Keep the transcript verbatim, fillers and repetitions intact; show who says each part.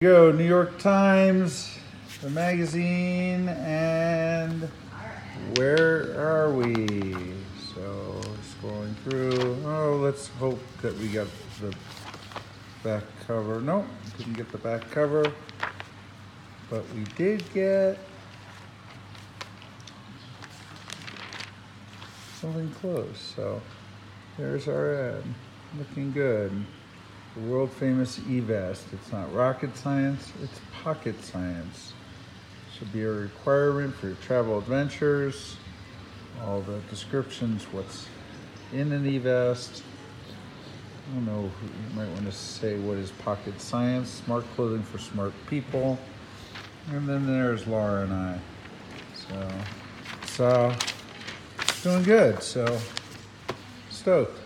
Speaker 1: Go, New York Times, the magazine, and where are we? So scrolling through. Oh, let's hope that we got the back cover. Nope, didn't get the back cover, but we did get something close. So there's our ad, looking good. The world famous eVest. It's not rocket science, it's pocket science. Should be a requirement for your travel adventures. All the descriptions, what's in an eVest. I don't know, you might want to say what is pocket science, smart clothing for smart people. And then there's Laura and I. So, so doing good, so stoked.